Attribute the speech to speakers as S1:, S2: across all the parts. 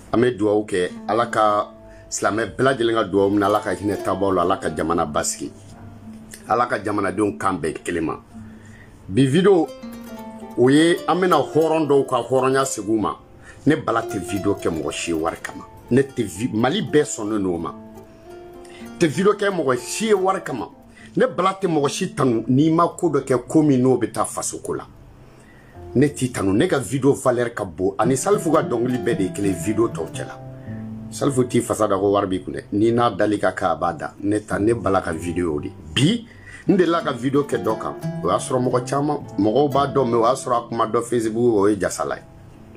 S1: ame duwawu kɛ ala ka silamɛ bɛɛ lajɛlen ka duwawu minɛ ala ka hinɛ tabaw la ala ka jamana basigi ala ka jamanadenw kan bɛɛ kelen ma bi video o ye an bɛna hɔrɔn dɔw ka hɔrɔnya segu ma ne bala tɛ video kɛ mɔgɔ si wari kama ne tɛ mali bɛɛ sɔnnen n'o ma tɛ video kɛ mɔgɔ si wari kama ne bala tɛ mɔgɔ si tanu n'i ma ko dɔ kɛ ko min n'o bɛ taa faso ko la ne t'i tanu ne ka video valeur ka bon ani Salifu ka dɔnkili bɛɛ de ye kelen video tɔw cɛla Salifu t'i fasa da ko wari b'i kun dɛ n'i n'a dali ka k'a b'a da ne bala ka video de bi n delila ka video kɛ dɔ kan o y'a sɔrɔ mɔgɔ caman mɔgɔw b'a dɔn mais o y'a sɔrɔ a kuma dɔ Facebook o ye jasala ye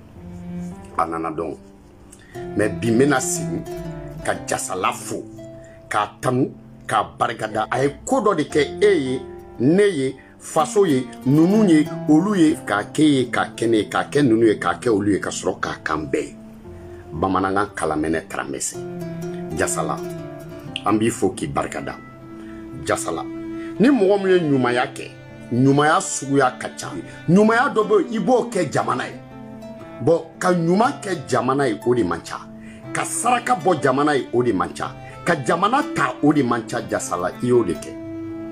S1: a nana dɔn mais bi n bɛna sigi ka jasala fo k'a tanu k'a barikada a ye ko dɔ de kɛ e ye ne ye faso ye nunu ye olu ye k'a kɛ ye k'a kɛ ne ye k'a kɛ nunu ye k'a kɛ olu ye ka sɔrɔ k'a kan bɛɛ ye bamanankan kalamɛnɛ taramɛsɛ jasala an b'i fo k'i barikada jasala ni mɔgɔ min ye ɲumanya kɛ ɲumanya suguya ka ca ɲumanya dɔ bɛ yen i b'o kɛ jamana ye bon ka ɲuman kɛ jamana ye o de man ca ka saraka bɔ jamana ye o de man ca ka jamana ta o de man ca jasala i y'o de kɛ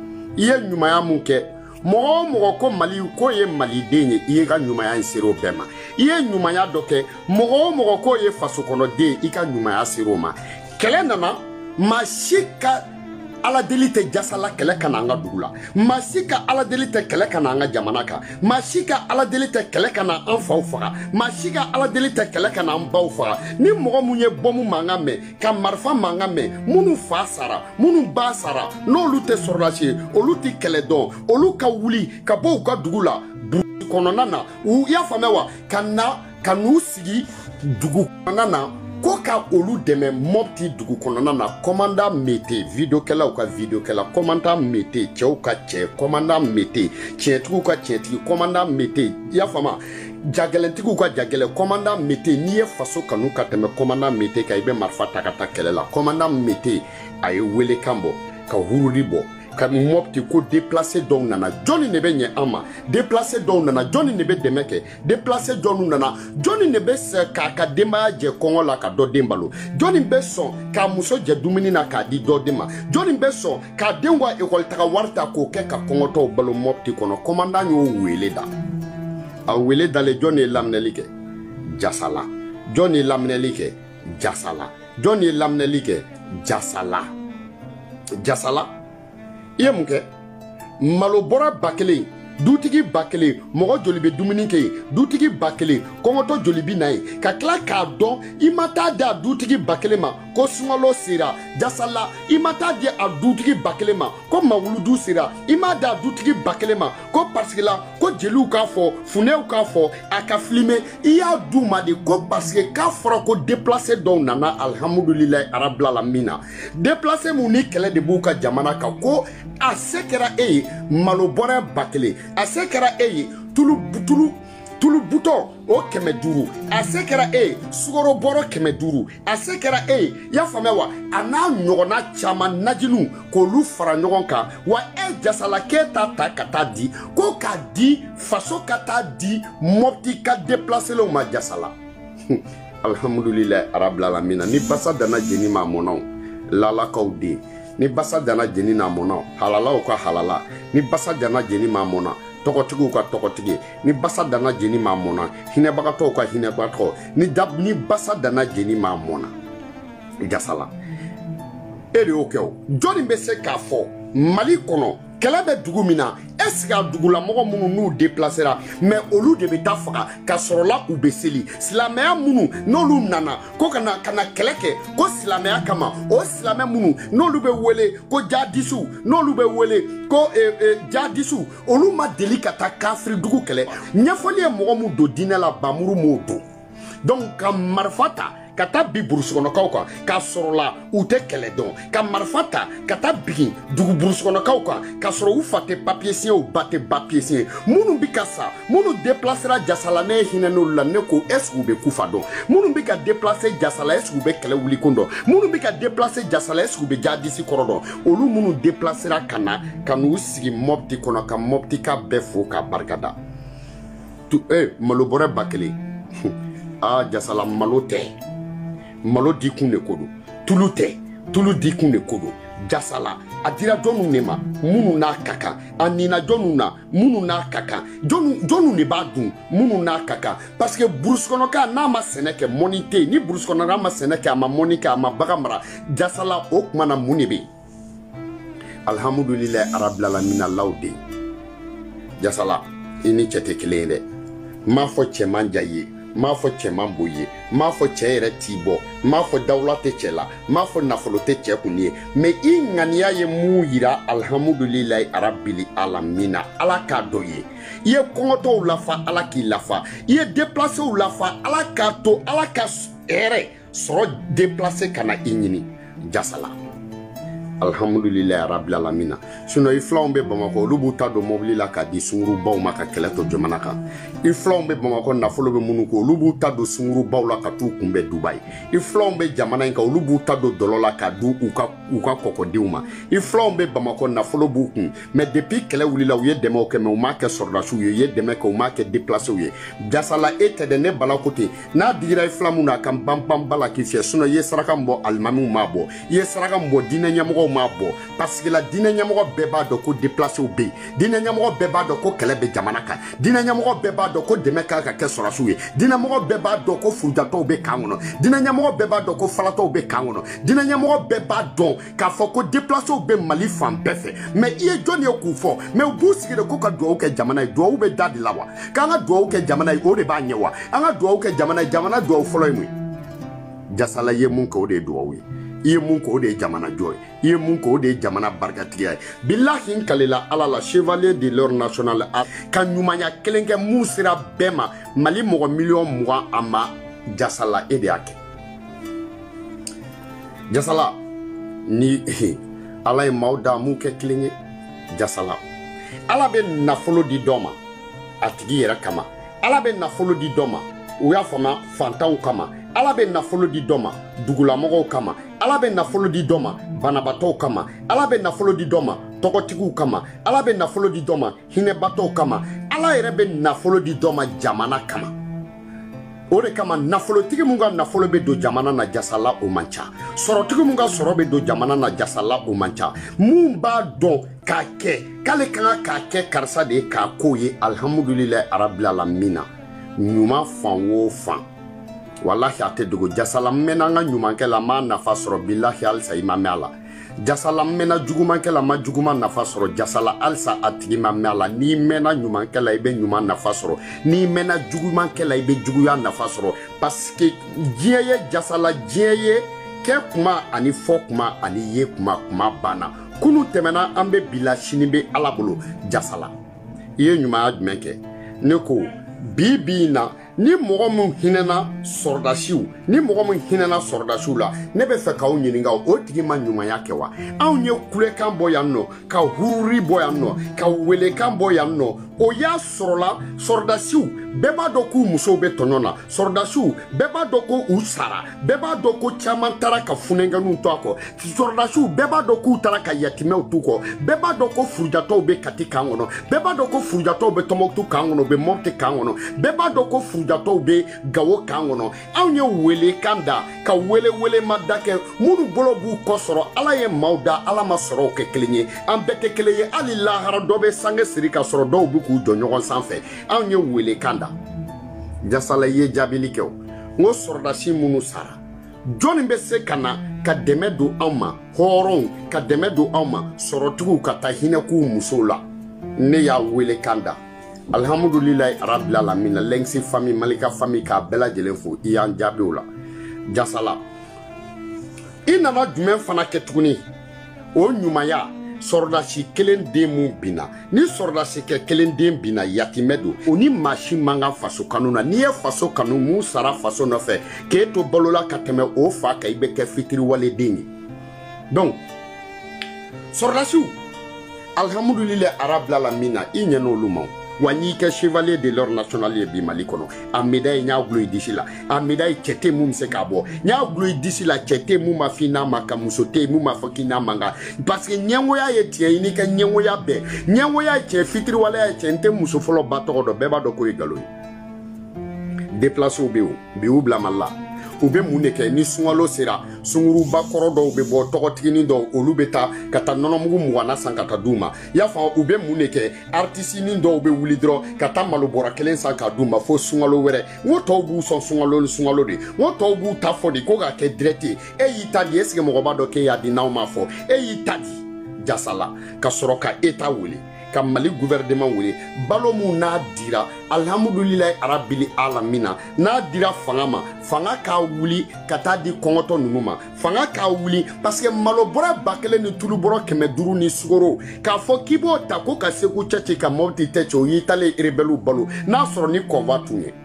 S1: i ye ɲumanya mun kɛ mɔgɔ o mɔgɔ ko mali ko ye maliden ye i ye ka ɲumanya in sero bɛɛ ma i ye ɲumanya dɔ kɛ mɔgɔ o mɔgɔ ko ye faso kɔnɔden i ka ɲumanya sero ma kɛlɛ nana maa si ka ala deli tɛ jasala kɛlɛ ka na an ka dugu la maa si ka ala deli tɛ kɛlɛ ka na an ka jamana kan maa si ka ala deli tɛ kɛlɛ ka na an faw faga maa si ka ala deli tɛ kɛlɛ ka na an baw faga ni mɔgɔ mun ye bɔmu mankan mɛn ka marifa mankan mɛn minnu fa sara minnu ba sara n'olu tɛ sɔrɔlasi ye olu tɛ kɛlɛ dɔn olu ka wuli ka bɔ u ka dugu la burusi kɔnɔna na u y'a faamuya wa ka n'u sigi dugu kɔnɔna na ko ka olu dɛmɛ Mopti dugu kɔnɔna na commandant Mete videokɛlaw ka videokɛla commandant Mete cɛw ka cɛ commandant Mete tiɲɛtigiw ka tiɲɛtigi commandant Mete y'a faamu jagɛlɛntigiw ka jagɛlɛ commandant Mete n'i ye faso kanu ka tɛmɛ commandant Mete kan i bɛ marifa ta ka taa kɛlɛ la commandant Mete a ye welekan bɔ ka huruli bɔ ka Mopti ko déplacé dɔw nana jɔnni de bɛ ɲɛ an ma déplacé dɔw nana jɔnni de bɛ dɛmɛ kɛ déplacé dɔw nana jɔnni de bɛ sɛ k'a ka denbaya jɛ kɔngɔ la ka dɔ den balo jɔnni bɛ sɔn k'a muso jɛ dumuni na k'a di dɔ den ma jɔnni bɛ sɔn k'a den ka école taga wari ta k'o kɛ ka kɔngɔtɔw balo Mopti kɔnɔ commandant y'o wele da a wele dalen jɔnni ye laminɛli kɛ jasala jɔnni ye laminɛli kɛ jasala jɔnni ye laminɛli kɛ jasala jasala i ye mun kɛ malo bɔra 1000 dutigi 1000 mɔgɔ joli bɛ dumuni kɛ yen dutigi 1000 kɔngɔtɔ joli bɛ na yen ka tila k'a dɔn i ma taa di a dutigi 1000 ma ko sunkalo sera jasala i ma taa di a dutigi 1000 ma ko mawuludu sera i ma di a dutigi 1000 ma ko parce que la ko jeliw k'a fɔ funɛw k'a fɔ a ka filime i y'a d'u ma de ko parce que k'a fɔra ko déplacé dɔw nana alhamdulilayi arabil alamina déplacé mun ni kɛlɛ de b'u ka jamana kan ko a se kɛra e ye malo bɔrɛ 1000 a se kɛra e ye tulu butɔ o 500 a se kɛra e ye sukaro bɔrɔ 500 a se kɛra e ye y'a faamuya wa a n'a ɲɔgɔnna caman najinu k'olu fara ɲɔgɔn kan wa e jasala k'e t'a ta ka taa di ko k'a di faso ka taa di Mopti ka déplacelenw ma jasala alhamdulilayi arabil alamina ni basa dana jeni ma mɔnaw lalakaw den ni basa dana jeni n'a mɔna halalaw ka halala ni basa dana jeni ma mɔna tɔgɔtigiw ka tɔgɔtigi ni basa dana jeni ma mɔna hinɛbagatɔw ka hinɛbagatɔ ni basa dana jeni ma mɔna jasala e de y'o kɛ o jɔnni bɛ se k'a fɔ Mali kɔnɔ kɛlɛ bɛ dugu min na est-ce que a dugulamɔgɔ minnu n'u déplacera mais olu de bɛ taa faga ka sɔrɔ la u bɛ seli silamɛya minnu n'olu nana ko ka na kɛlɛ kɛ ko silamɛya kama o silamɛ minnu n'olu bɛ wele ko jadisiw n'olu bɛ wele ko jadisiw olu ma deli ka taa kafiri dugu kɛlɛ ɲɛfɔli ye mɔgɔ min don diinɛ la bamuru m'o don donc ka marifa ta ka taa bi burusi kɔnɔkaw kan k'a sɔrɔ la u tɛ kɛlɛ dɔn ka marifa ta ka taa bigin dugu burusi kɔnɔkaw kan k'a sɔrɔ u fa tɛ papiye siɲɛ u ba tɛ papiye siɲɛ minnu bɛ ka sa minnu déplacera jasala ne ye hinɛ n'olu la ne ko est ce que u bɛ kufa dɔn minnu bɛ ka déplacer jasala est ce que u bɛ kɛlɛ wuli kun dɔn minnu bɛ ka déplacer jasala est ce que u bɛ jadisi kɔrɔ dɔn olu minnu déplacera ka na ka n'u sigi Mopti kɔnɔ ka Mopti ka bɛɛ fo k'a barikada malo bɔrɛ 1000 jasala malo tɛ malo dikun de ko don tulu tɛ tulu dikun de ko don jasala a dira jɔnnu de ma minnu n'a ka kan a nina jɔnnu na minnu n'a ka kan jɔnnu de b'a dun minnu n'a ka kan parce que burusi kɔnɔka n'a ma sɛnɛ kɛ mɔni tɛ yen ni burusi kɔnɔka ma sɛnɛ kɛ a ma mɔni kɛ a ma bagan mara jasala o tuma na mun de bɛ yen alhamdulilayi arabil alamina law de jasala i ni cɛ tɛ kelen ye dɛ m'a fɔ cɛ man ja ye m'a fɔ cɛ man bon ye m'a fɔ cɛ yɛrɛ t'i bɔ m'a fɔ dawula tɛ cɛ la m'a fɔ nafolo tɛ cɛ kun ye mais i ŋaniya ye mun yira alhamdulilayi arabil alamina ala k'a dɔ ye i ye kɔngɔtɔw lafa ala k'i lafa i ye déplacéw lafa ala k'a to ala ka hɛrɛ sɔrɔ déplacé ka na i ɲini jasala alhamdulilayi arabil alamina sinon i filanw bɛ Bamakɔ olu b'u ta don mobili la k'a di sungurubaw ma ka kɛlɛ to jamana kan i filanw bɛ Bamakɔ nafolo bɛ minnu ko olu b'u ta don sungurubaw la ka t'u kunbɛn Dubayi i filanw bɛ jamana in kan olu b'u ta don dɔlɔ la k'a di u ka kɔkɔdenw ma i filanw bɛ Bamakɔ nafolo b'u kun mais depuis kɛlɛ wulila u ye dɛmɛw kɛ mais u m'a kɛ sɔrɔdasiw ye u ye dɛmɛ kɛ u m'a kɛ déplacéw ye jasala e tɛ dɛ ne bala ko ten n'a digira i filan mun na a kan banban bala k'i fiyɛ sinon i ye saraka min bɔ alimamiw m'a bɔ i ye saraka min bɔ diinɛ ɲɛmɔgɔw m'a bɔ parce que la diinɛ ɲɛmɔgɔ bɛɛ b'a dɔn ko déplacéw bɛ yen diinɛ ɲɛmɔgɔ bɛɛ b'a dɔn ko kɛlɛ bɛ jamana kan diinɛ ɲɛmɔgɔ bɛɛ b'a dɔn ko dɛmɛ kan ka kɛ sɔrɔdasiw ye diinɛ ɲɛmɔgɔ bɛɛ b'a dɔn ko furujatɔw bɛ kan kɔnɔ diinɛ ɲɛmɔgɔ bɛɛ b'a dɔn ko falatɔw bɛ kan kɔnɔ diinɛ ɲɛmɔgɔ bɛɛ b'a dɔn k'a fɔ ko déplacéw bɛ Mali fan bɛɛ fɛ mais i ye jɔn ye k'u fɔ mais u b'u sigi de ko ka duwawu kɛ jamana ye duwawu bɛ da de la wa k'an ka duwawu kɛ jamana ye o de b'a ɲɛ wa an ka duwawu kɛ jamana ye jamana duwawu fɔlɔ ye mun ye jasala ye mun kɛ o de ye duwawu ye i ye mun kɛ o de ye jamana jɔ ye i ye mun kɛ o de ye jamana barikatigiya ye bilahi n kalela ala la chevalier de l'ordre national ka ɲumanya kelen kɛ mun sera bɛɛ ma Mali mɔgɔ miliyɔn 20 a ma jasala e de y'a kɛ jasala ni ala ye maaw da mun kɛ kelen ye jasala ala bɛ nafolo di dɔ ma a tigi yɛrɛ kama ala bɛ nafolo di dɔ ma u y'a faamuya fantanw kama ala bɛ nafolo di dɔ ma dugulamɔgɔw kama ala bɛ nafolo di dɔ ma banabatɔw kama ala bɛ nafolo di dɔ ma tɔgɔtigiw kama ala bɛ nafolo di dɔ ma hinɛbatɔw kama ala yɛrɛ bɛ nafolo di dɔ ma jamana kama o de kama nafolotigi mun ka nafolo bɛ don jamana na jasala o man ca sɔrɔtigi mun ka sɔrɔ bɛ don jamana na jasala o man ca mun b'a dɔn k'a kɛ k'ale kan k'a kɛ karisa de ye k'a k'o ye alhamdulilayi arabil alamina ɲuman fan o fan wallahi a tɛ dogo jasala mɛna an ka ɲumankɛ la m'a nafa sɔrɔ bilahi halisa i ma mɛn a la jasala mɛna jugumankɛ la ma juguman nafa sɔrɔ jasala halisa a tigi ma mɛn a la n'i mɛna ɲumankɛ la i bɛ ɲuman nafa sɔrɔ n'i mɛna jugumankɛ la i bɛ juguya nafa sɔrɔ parce que diɲɛ ye jasala diɲɛ ye kɛ kuma ani fɔ kuma ani ye kuma banna kunu tɛmɛna an bɛ bila sini bɛ ala bolo jasala i ye ɲumanya jumɛn kɛ ne ko bi na ni mɔgɔ min hinɛna sɔrɔdasiw ni mɔgɔ min hinɛna sɔrɔdasiw la ne bɛ fɛ k'aw ɲininka o tigi ma ɲumanya kɛ wa anw ye kulekan bɔ yan nɔ ka hururi bɔ yan nɔ ka welekan bɔ yan nɔ o y'a sɔrɔla sɔrɔdasiw bɛɛ b'a dɔn k'u musow bɛ tɔɲɔ na sɔrɔdasiw bɛɛ b'a dɔn ko u sara bɛɛ b'a dɔn ko caman taara ka funɛnkɛninw to a kɔ sɔrɔdasiw bɛɛ b'a dɔn k'u taara ka yatimɛw t'u kɔ bɛɛ b'a dɔn ko furujatɔw bɛ Kati kan kɔnɔ bɛɛ b'a dɔn ko furujatɔw bɛ Tɔnbukutu kan kɔnɔ u bɛ Mɔpti kan kɔnɔ bɛɛ b'a dɔn ko furujatɔw bɛ Gawo kan kɔnɔ anw ye welekan da ka welema da kɛ minnu bolo b'u kɔ sɔrɔ ala ye maaw da ala ma sɔrɔw kɛ kelen ye an bɛɛ tɛ kelen ye hali lahara dɔ bɛ sange siri ka sɔrɔ dɔw bɛ k'u jɔ ɲɔgɔn sanfɛ anw ye welekan da jasala ye jaabili kɛ o n ko sɔrɔdasi minnu sara jɔnni bɛ se ka na ka dɛmɛ don anw ma hɔrɔnw ka dɛmɛ don anw ma sɔrɔtigiw ka taa hinɛ k'u musow la ne y'a welekan da alhamdulilayi arabil alamina lɛnsi famille malika famille k'a bɛɛ lajɛlen fo i y'an jaabi o la jasala i nana jumɛn fana kɛ tuguni o ɲumanya sɔrɔdasi kelen den mun binna ni sɔrɔdasi kɛ kelen den binna yatimɛ don o ni maa si man kan faso kanu na n'i ye faso kanu mun sara faso nɔfɛ k'e to balola ka tɛmɛ o fa kan i bɛ kɛ fitiriwaleden ye donc sɔrɔdasiw alhamdulilayi arabil alamina i ɲɛna olu ma wa n'i kɛ chevalier de l'ordre national ye bi Mali kɔnɔ a médaille ɲ'a gulo i disi la a médaille cɛ tɛ mun bɛ se k'a bɔ ɲ'a gulo i disi la cɛ tɛ mun ma f'i n'a man kan muso tɛ mun ma fɔ k'i n'a man kan parce que ɲɛngoya ye tiɲɛ ye n'i ka ɲɛngoya bɛɛ ɲɛngoya ye tiɲɛ fitiriwaleya ye tiɲɛ n tɛ muso fɔlɔ ba tɔgɔ dɔn bɛɛ b'a dɔn k'o ye nkalon ye déplacés bɛ yen bi y'u bila Mali la u be mun de kɛ ni sunkalo sera sunguruba kɔrɔ dɔw be bɔ tɔgɔtiginin dɔw olu be taa ka taa nɔnɔmugu muganna san ka taa d'u ma y'a fɔ u be mun de kɛ artisinin dɔw be wuli dɔrɔn ka taa malo bɔra kelen san ka d'u ma fo sunkalo wɛrɛ ngo tɔw b'u sɔn sunkalo de ngo tɔw b'u ta fɔ de ko ka kɛ direct e y'i ta di est-ce que mɔgɔba dɔ k'e y'a di n'aw m'a fɔ e y'i ta di jasala ka sɔrɔ ka État wele ka Mali gouvernement wele balo mun n'a dira alhamdulilahi arabili alamina n'a dira fanga ma fanga k'a wuli ka taa di kɔngɔtɔ ninnu ma fanga k'a wuli parce que malo bɔra 1000 ni tulu bɔra 500 ni sugoro k'a fɔ k'i b'o ta ko ka Segu cɛci ka Mopti tɛci o y'i talen rebelle balo n'a sɔrɔ ni kɔnva tun ye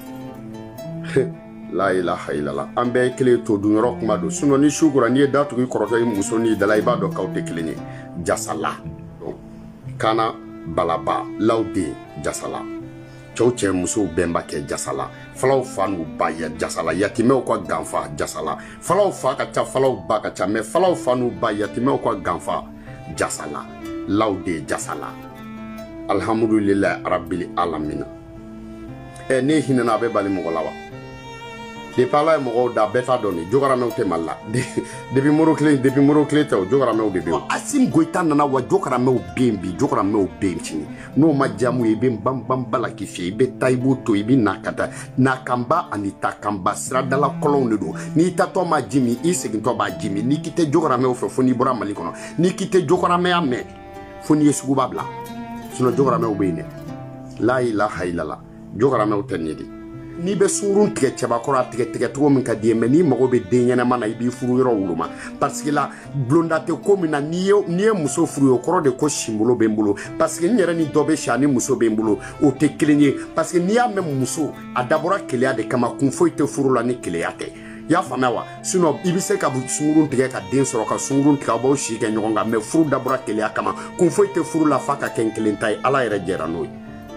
S1: la ilaha illallah an bɛɛ kelen to dun yɔrɔ kuma don sinon ni sugura n'i ye da tugu i kɔrɔkɛ i muso n'i dala i b'a dɔn k'aw tɛ kelen ye jasala kana balaba lawden jasala cɛw cɛ musow bɛnba kɛ jasala falaw fa n'u ba ya jasala yatimɛw ka ganfa jasala falaw fa ka ca falaw ba ka ca mais falaw fa n'u ba yatimɛw ka ganfa jasala lawden jasala alhamdulilahi rabbil alamin ne hinɛna a bɛ bali mɔgɔ la wa depuis ala ye mɔgɔw da bɛɛ t'a dɔn ni jogaramɛw tɛ Mali la depuis moro kelen tɛ o jogaramɛw de bɛ yen Assimi Goïta nana wa jogaramɛw bɛ yen bi jogaramɛw bɛ yen sini n'o ma jamu ye i bɛ banba la k'i fiyɛ i bɛ taa i b'o to i bɛ na ka taa nakanba ani takanba siradala kɔlɔnw de don n'i tatɔ ma ji min i segintɔ b'a ji min n'i k'i tɛ jogaramɛw fɛ fo n'i bɔra Mali kɔnɔ n'i k'i tɛ jogaramɛya mɛn fo n'i ye suguba bila sinon jogaramɛw bɛ yen dɛ la ilaha illallah jogaramɛw tɛ nin de n'i bɛ sunkurun tigɛ cɛbakɔrɔ a tigɛ cogo min ka di ye mais n'i mago bɛ den ɲɛnama na i b'i furu yɔrɔ woloma parce que la bulonda tɛ ko min na n'i ye muso furu o kɔrɔ de ko simbolo bɛ n bolo parce que n yɛrɛ ni dɔ bɛ si ani muso bɛ n bolo o tɛ kelen ye parce que n'i y'a mɛn muso a dabɔra keleya de kama kun foyi tɛ furu la ni keleya tɛ y'a faamuya wa sinon i bɛ se ka sunkurun tigɛ ka den sɔrɔ ka sunkurun tigɛ aw b'aw si kɛ ɲɔgɔn kan mais furu dabɔra keleya kama kun foyi tɛ furu la f'a ka kɛ n kelen ta ye ala yɛrɛ jɛra n'o ye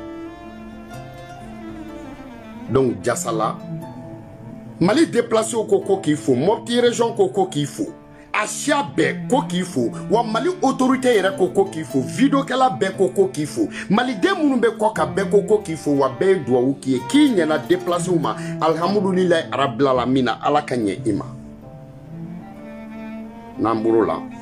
S1: donc jasala Mali déplacé ko k'i fo Mopti région ko k'i fo Asia bɛɛ ko k'i fo wa Mali autorité yɛrɛ ko k'i fo vidéokɛla bɛɛ ko k'i fo maliden minnu bɛ kɔ ka bɛɛ ko k'i fo wa bɛɛ ye duwawu k'i ye k'i ɲɛna déplacé ma alhamdulilahi rabbil alamin ala ka ɲɛ i ma n'an bɔr'o la